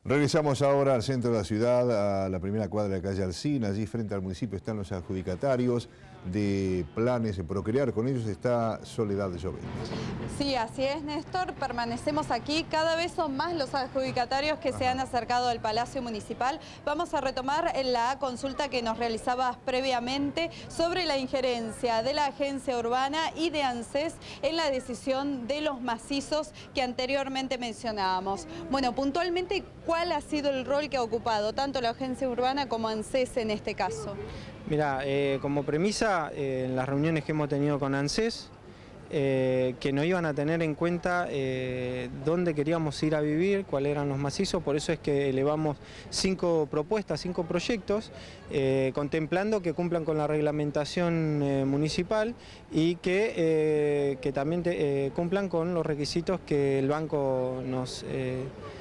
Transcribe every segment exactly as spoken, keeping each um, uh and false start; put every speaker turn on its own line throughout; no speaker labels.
Regresamos ahora al centro de la ciudad, a la primera cuadra de la calle Alsina. Allí frente al municipio están los adjudicatarios de planes de Procrear. Con ellos está Soledad de Llobet.
Sí, así es, Néstor. Permanecemos aquí. Cada vez son más los adjudicatarios que Ajá. se han acercado al Palacio Municipal. Vamos a retomar la consulta que nos realizabas previamente sobre la injerencia de la Agencia Urbana y de ANSES en la decisión de los macizos que anteriormente mencionábamos. Bueno, puntualmente, ¿cuál ha sido el rol que ha ocupado tanto la Agencia Urbana como ANSES en este caso?
Mira, eh, como premisa, eh, en las reuniones que hemos tenido con ANSES, eh, que nos iban a tener en cuenta eh, dónde queríamos ir a vivir, cuáles eran los macizos, por eso es que elevamos cinco propuestas, cinco proyectos, eh, contemplando que cumplan con la reglamentación eh, municipal y que, eh, que también te, eh, cumplan con los requisitos que el banco nos, eh,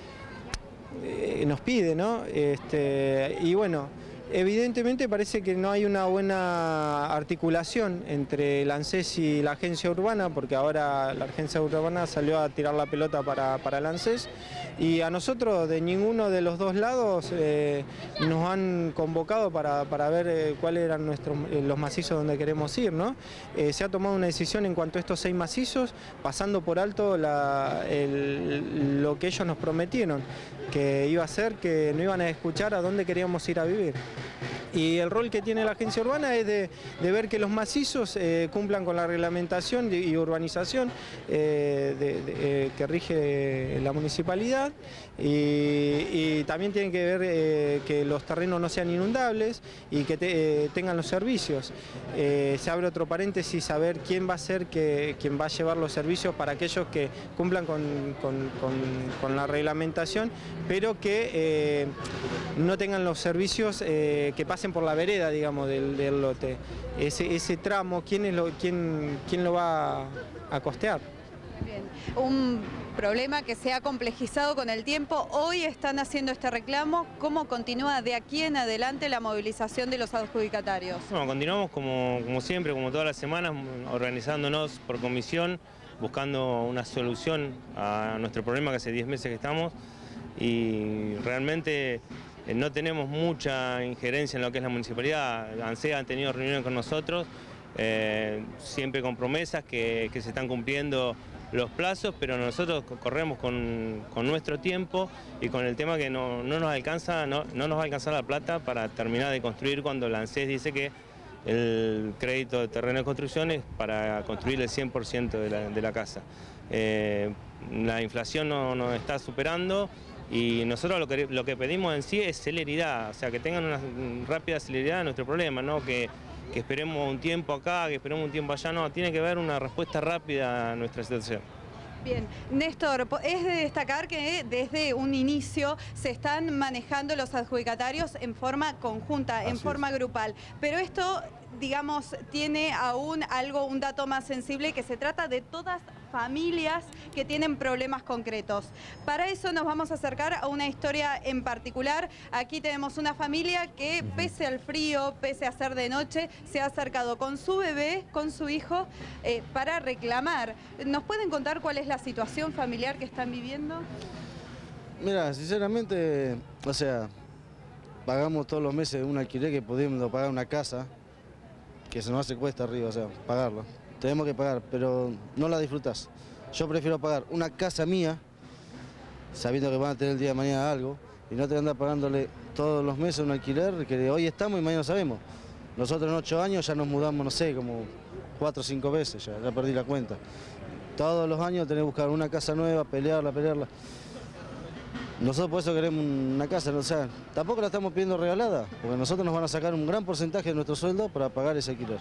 eh, nos pide, ¿no? Este, y bueno, evidentemente parece que no hay una buena articulación entre el ANSES y la Agencia Urbana, porque ahora la Agencia Urbana salió a tirar la pelota para, para el ANSES, y a nosotros de ninguno de los dos lados eh, nos han convocado para, para ver eh, cuáles eran nuestros, eh, los macizos donde queremos ir, ¿no? Eh, se ha tomado una decisión en cuanto a estos seis macizos, pasando por alto la, el, lo que ellos nos prometieron, que iba a ser que no iban a escuchar a dónde queríamos ir a vivir. Y el rol que tiene la Agencia Urbana es de, de ver que los macizos eh, cumplan con la reglamentación y urbanización eh, de, de, eh, que rige la municipalidad, y, y también tienen que ver eh, que los terrenos no sean inundables y que te, eh, tengan los servicios. Eh, se abre otro paréntesis a ver quién va a ser que, quien va a llevar los servicios para aquellos que cumplan con, con, con, con la reglamentación, pero que eh, no tengan los servicios eh, que pasen por la vereda, digamos, del, del lote. Ese, ese tramo, ¿quién, es lo, quién, quién lo va a costear?
Bien. Un problema que se ha complejizado con el tiempo. Hoy están haciendo este reclamo. ¿Cómo continúa de aquí en adelante la movilización de los adjudicatarios?
Bueno, continuamos como, como siempre, como todas las semanas, organizándonos por comisión, buscando una solución a nuestro problema, que hace diez meses que estamos, y realmente no tenemos mucha injerencia en lo que es la municipalidad. ANSES han tenido reuniones con nosotros, eh, siempre con promesas que, que se están cumpliendo los plazos, pero nosotros corremos con, con nuestro tiempo y con el tema que no, no nos alcanza, no, no nos va a alcanzar la plata para terminar de construir, cuando la ANSES dice que el crédito de terreno de construcción es para construir el cien por ciento de la, de la casa. Eh, la inflación nos no está superando. Y nosotros lo que, lo que pedimos en sí es celeridad, o sea, que tengan una rápida celeridad a nuestro problema, no que, que esperemos un tiempo acá, que esperemos un tiempo allá, no, tiene que haber una respuesta rápida a nuestra situación.
Bien, Néstor, es de destacar que desde un inicio se están manejando los adjudicatarios en forma conjunta, Así en forma es. grupal, pero esto, digamos, tiene aún algo, un dato más sensible, que se trata de todas familias que tienen problemas concretos. Para eso nos vamos a acercar a una historia en particular. Aquí tenemos una familia que, pese al frío, pese a ser de noche, se ha acercado con su bebé, con su hijo, eh, para reclamar. ¿Nos pueden contar cuál es la situación familiar que están viviendo?
Mira, sinceramente, o sea, pagamos todos los meses un alquiler que podemos pagar una casa, que se nos hace cuesta arriba, o sea, pagarlo. Tenemos que pagar, pero no la disfrutás. Yo prefiero pagar una casa mía, sabiendo que van a tener el día de mañana algo, y no te andar pagándole todos los meses un alquiler, que hoy estamos y mañana no sabemos. Nosotros en ocho años ya nos mudamos, no sé, como cuatro o cinco veces, ya, ya perdí la cuenta. Todos los años tenés que buscar una casa nueva, pelearla, pelearla. Nosotros por eso queremos una casa, o sea, tampoco la estamos pidiendo regalada, porque nosotros nos van a sacar un gran porcentaje de nuestro sueldo para pagar ese alquiler.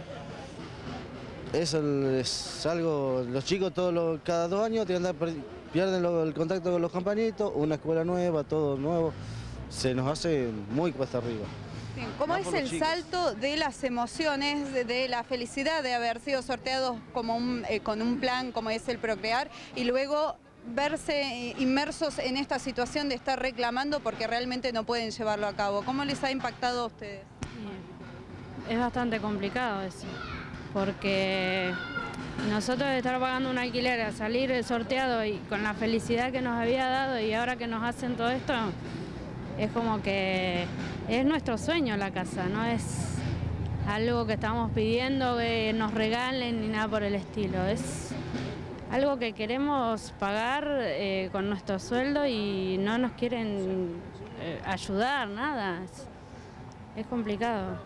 Eso es algo, los chicos todos los, cada dos años tienen, pierden lo, el contacto con los compañitos, una escuela nueva, todo nuevo, se nos hace muy cuesta arriba.
Bien, ¿cómo es el salto de las emociones, de, de la felicidad de haber sido sorteados como un, eh, con un plan como es el Procrear, y luego verse inmersos en esta situación de estar reclamando porque realmente no pueden llevarlo a cabo? ¿Cómo les ha impactado a ustedes?
Es bastante complicado eso. porque nosotros estar pagando un alquiler, a salir sorteado y con la felicidad que nos había dado y ahora que nos hacen todo esto, es como que es nuestro sueño la casa, no es algo que estamos pidiendo que nos regalen ni nada por el estilo, es algo que queremos pagar eh, con nuestro sueldo y no nos quieren eh, ayudar, nada, es, es complicado,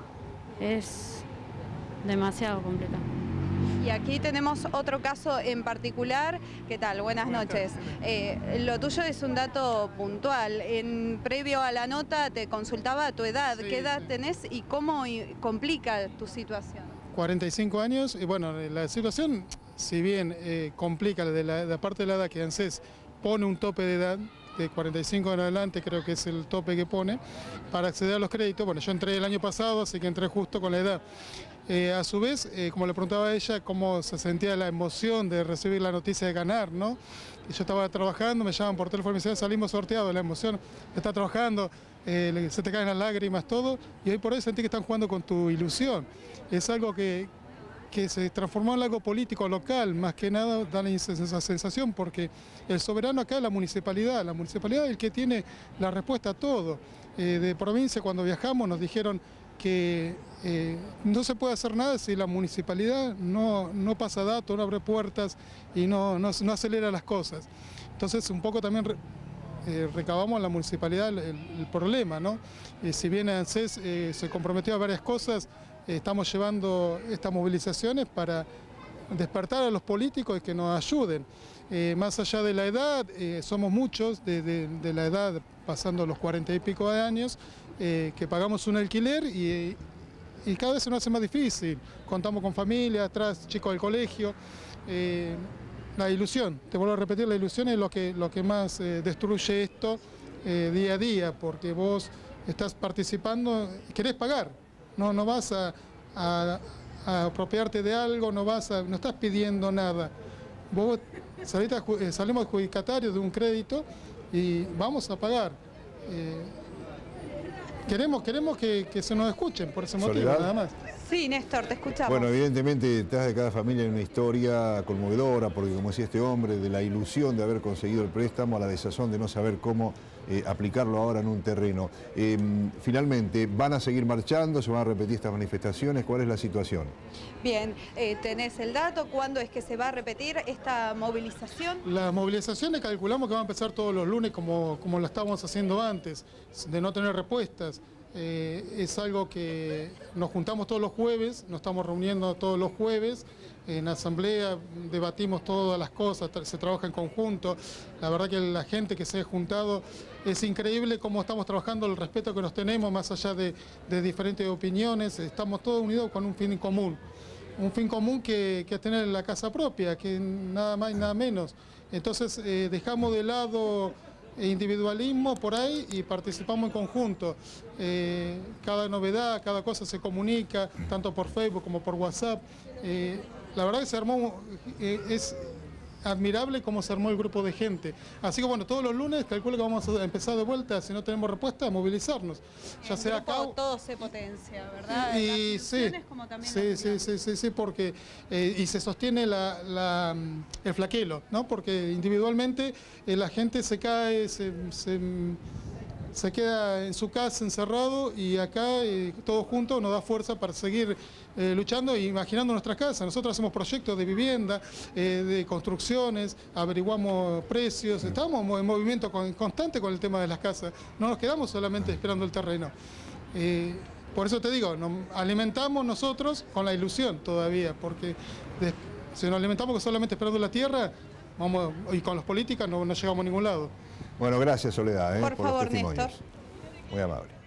es demasiado complicado.
Y aquí tenemos otro caso en particular. ¿Qué tal? Buenas noches. Eh, lo tuyo es un dato puntual. En previo a la nota te consultaba tu edad. Sí, ¿qué edad sí. tenés y cómo complica tu situación?
cuarenta y cinco años y bueno, la situación, si bien eh, complica de la, de la parte de la edad que ANSES pone un tope de edad, de cuarenta y cinco en adelante creo que es el tope que pone, para acceder a los créditos. Bueno, yo entré el año pasado, así que entré justo con la edad. Eh, a su vez, eh, como le preguntaba a ella, cómo se sentía la emoción de recibir la noticia de ganar, ¿no? Y yo estaba trabajando, me llaman por teléfono y me decían, salimos sorteados, la emoción de estar trabajando, eh, se te caen las lágrimas, todo, y hoy por hoy sentí que están jugando con tu ilusión. Es algo que, que se transformó en algo político local, más que nada da esa sensación, porque el soberano acá es la municipalidad, la municipalidad es el que tiene la respuesta a todo. Eh, de provincia, cuando viajamos, nos dijeron que eh, no se puede hacer nada si la municipalidad no, no pasa datos, no abre puertas y no, no, no acelera las cosas. Entonces un poco también re, eh, recabamos en la municipalidad el, el problema, ¿no? Eh, si bien ANSES eh, se comprometió a varias cosas, eh, estamos llevando estas movilizaciones para despertar a los políticos y que nos ayuden. Eh, más allá de la edad, eh, somos muchos de, de, de la edad pasando los cuarenta y pico de años, eh, que pagamos un alquiler y, y cada vez se nos hace más difícil. Contamos con familia, atrás chicos del colegio. Eh, la ilusión, te vuelvo a repetir, la ilusión es lo que, lo que más eh, destruye esto eh, día a día, porque vos estás participando y querés pagar, no, no vas a, a, a apropiarte de algo, no, vas a, no estás pidiendo nada. Vos saliste a, salimos adjudicatarios de un crédito y vamos a pagar. Eh, queremos queremos que, que se nos escuchen por ese motivo,
Soledad.
Nada más.
Sí, Néstor, te escuchamos.
Bueno, evidentemente detrás de cada familia hay una historia conmovedora, porque como decía este hombre, de la ilusión de haber conseguido el préstamo a la desazón de no saber cómo eh, aplicarlo ahora en un terreno. Eh, finalmente, ¿van a seguir marchando? ¿Se van a repetir estas manifestaciones? ¿Cuál es la situación?
Bien, eh, ¿tenés el dato? ¿Cuándo es que se va a repetir esta movilización?
Las movilizaciones calculamos que van a empezar todos los lunes como, como lo estábamos haciendo antes, de no tener respuestas. Eh, es algo que nos juntamos todos los jueves, nos estamos reuniendo todos los jueves, en asamblea debatimos todas las cosas, se trabaja en conjunto. La verdad que la gente que se ha juntado, es increíble cómo estamos trabajando, el respeto que nos tenemos más allá de, de diferentes opiniones, estamos todos unidos con un fin común. Un fin común que, que es tener la casa propia, que nada más y nada menos. Entonces eh, dejamos de lado individualismo por ahí y participamos en conjunto. Eh, cada novedad, cada cosa se comunica, tanto por Facebook como por WhatsApp. Eh, la verdad que se armó, eh, es admirable cómo se armó el grupo de gente. Así que bueno, todos los lunes calculo que vamos a empezar de vuelta, si no tenemos respuesta, a movilizarnos. Ya sea acá,
todo se potencia, ¿verdad?
Y sí,
como también
sí, sí, sí, sí, sí, porque eh, y se sostiene la, la, el flaquelo, ¿no? Porque individualmente eh, la gente se cae, se, se, se queda en su casa encerrado y acá eh, todos juntos nos da fuerza para seguir eh, luchando e imaginando nuestras casas. Nosotros hacemos proyectos de vivienda, eh, de construcciones, averiguamos precios, estamos en movimiento con, constante con el tema de las casas, no nos quedamos solamente esperando el terreno. Eh, por eso te digo, nos alimentamos nosotros con la ilusión todavía, porque de, si nos alimentamos solamente esperando la tierra, vamos, y con las políticas no, no llegamos a ningún lado.
Bueno, gracias Soledad, ¿eh?
por, por favor,
los testimonios.
Néstor.
Muy amable.